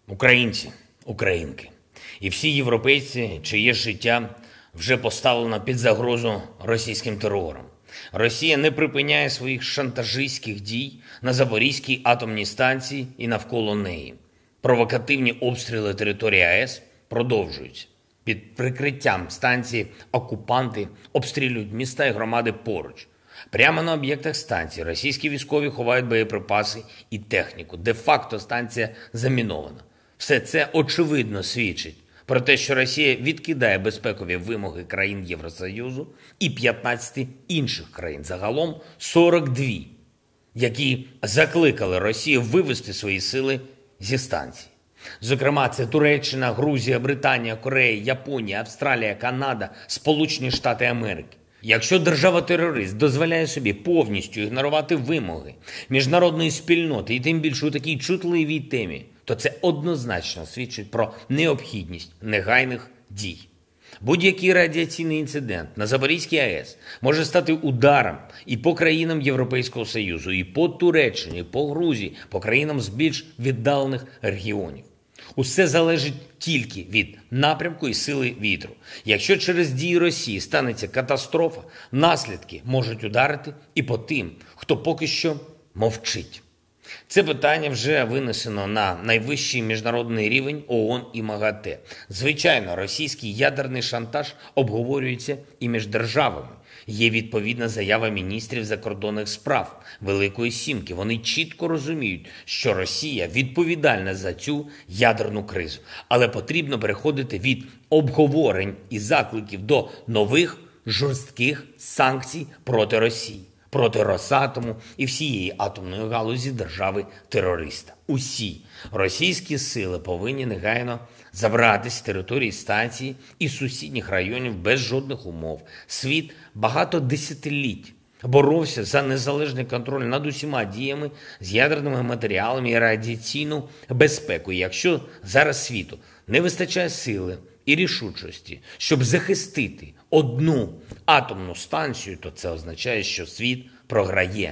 Українці, українки і всі європейці, чиє життя вже поставлено під загрозу російським терором. Росія не припиняє своїх шантажистських дій на Запорізькій атомній станції і навколо неї. Провокативні обстріли території АЕС продовжуються. Під прикриттям станції окупанти обстрілюють міста і громади поруч. Прямо на об'єктах станції російські військові ховають боєприпаси і техніку. Де-факто станція замінована. Все це очевидно свідчить про те, що Росія відкидає безпекові вимоги країн Євросоюзу і 15 інших країн. Загалом 42, які закликали Росію вивести свої сили зі станції. Зокрема, це Туреччина, Грузія, Британія, Корея, Японія, Австралія, Канада, Сполучені Штати Америки. Якщо держава-терорист дозволяє собі повністю ігнорувати вимоги міжнародної спільноти, і тим більше у такій чутливій темі, то це однозначно свідчить про необхідність негайних дій. Будь-який радіаційний інцидент на Запорізькій АЕС може стати ударом і по країнам Європейського Союзу, і по Туреччині, і по Грузії, по країнам з більш віддалених регіонів. Усе залежить тільки від напрямку і сили вітру. Якщо через дії Росії станеться катастрофа, наслідки можуть ударити і по тим, хто поки що мовчить. Це питання вже винесено на найвищий міжнародний рівень ООН і МАГАТЕ. Звичайно, російський ядерний шантаж обговорюється і між державами. Є відповідна заява міністрів закордонних справ Великої Сімки. Вони чітко розуміють, що Росія відповідальна за цю ядерну кризу. Але потрібно переходити від обговорень і закликів до нових жорстких санкцій проти Росії, проти Росатому і всієї атомної галузі держави-терориста. Усі російські сили повинні негайно забратись з території станції і сусідніх районів без жодних умов. Світ багато десятиліть боровся за незалежний контроль над усіма діями з ядерними матеріалами і радіаційну безпеку. І якщо зараз світу не вистачає сили і рішучості, щоб захистити одну атомну станцію, то це означає, що світ програє.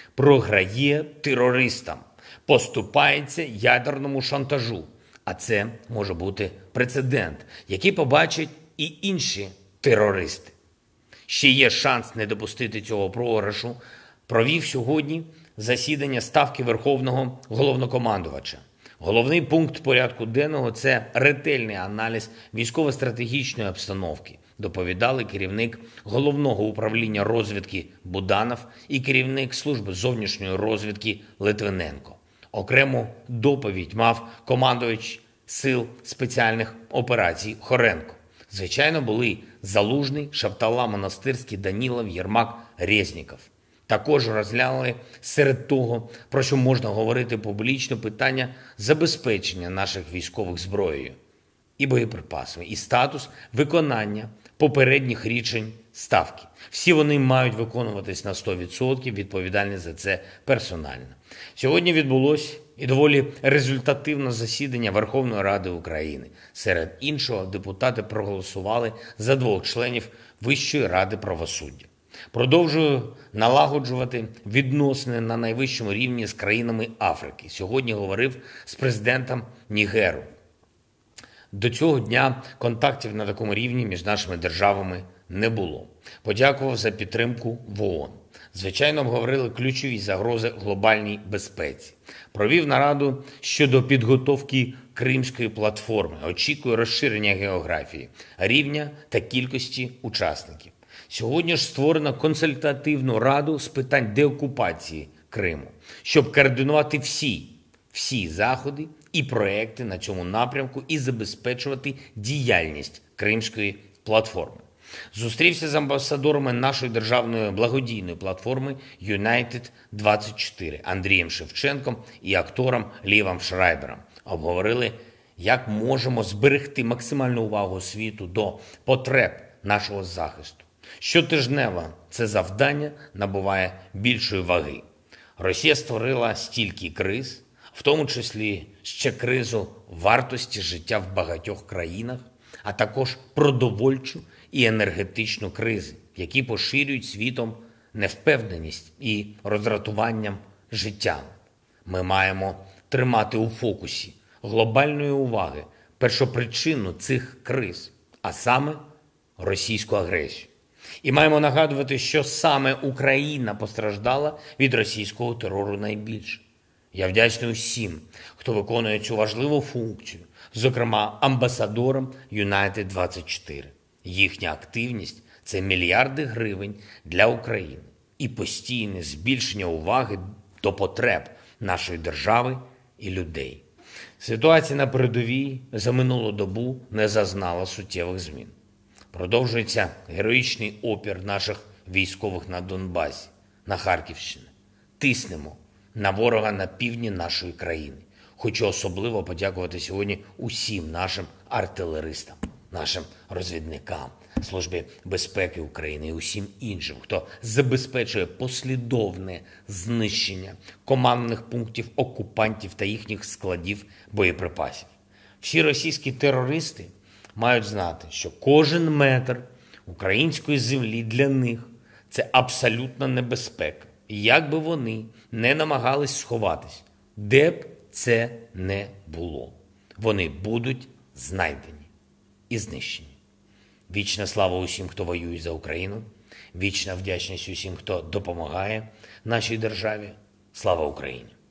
Програє терористам, поступається ядерному шантажу. А це може бути прецедент, який побачать і інші терористи. Ще є шанс не допустити цього програшу. Провів сьогодні засідання Ставки Верховного Головнокомандувача. Головний пункт порядку денного – це ретельний аналіз військово-стратегічної обстановки. Доповідали керівник Головного управління розвідки Буданов і керівник Служби зовнішньої розвідки Литвиненко. Окрему доповідь мав командувач Сил спеціальних операцій Хоренко. Звичайно, були Залужний, Шаптала, Монастирський, Данілов, Єрмак, Резніков. Також розглянули серед того, про що можна говорити публічно, питання забезпечення наших військових зброєю і боєприпасами, і статус виконання попередніх рішень Ставки. Всі вони мають виконуватись на 100%, відповідальність за це персонально. Сьогодні відбулось і доволі результативне засідання Верховної Ради України. Серед іншого, депутати проголосували за 2 членів Вищої ради правосуддя. Продовжую налагоджувати відносини на найвищому рівні з країнами Африки. Сьогодні говорив з президентом Нігеру. До цього дня контактів на такому рівні між нашими державами не було. Подякував за підтримку в ООН. Звичайно, обговорили ключові загрози глобальній безпеці. Провів нараду щодо підготовки Кримської платформи. Очікую розширення географії, рівня та кількості учасників. Сьогодні ж створено консультативну раду з питань деокупації Криму, щоб координувати всі заходи і проекти на цьому напрямку і забезпечувати діяльність Кримської платформи. Зустрівся з амбасадорами нашої державної благодійної платформи United24 Андрієм Шевченком і актором Лівом Шрайбером. Обговорили, як можемо зберегти максимальну увагу світу до потреб нашого захисту. Щотижнево це завдання набуває більшої ваги. Росія створила стільки криз, в тому числі ще кризу вартості життя в багатьох країнах, а також продовольчу і енергетичну кризи, які поширюють світом невпевненість і роздратуванням життям. Ми маємо тримати у фокусі глобальної уваги першопричину цих криз, а саме російську агресію. І маємо нагадувати, що саме Україна постраждала від російського терору найбільше. Я вдячний усім, хто виконує цю важливу функцію, зокрема амбасадорам United24. Їхня активність – це мільярди гривень для України і постійне збільшення уваги до потреб нашої держави і людей. Ситуація на передовій за минулу добу не зазнала суттєвих змін. Продовжується героїчний опір наших військових на Донбасі, на Харківщині. Тиснемо на ворога на півдні нашої країни. Хочу особливо подякувати сьогодні усім нашим артилеристам, нашим розвідникам, Службі безпеки України і усім іншим, хто забезпечує послідовне знищення командних пунктів окупантів та їхніх складів боєприпасів. Всі російські терористи мають знати, що кожен метр української землі для них – це абсолютна небезпека. І як би вони не намагались сховатись, де б це не було, вони будуть знайдені і знищені. Вічна слава усім, хто воює за Україну. Вічна вдячність усім, хто допомагає нашій державі. Слава Україні!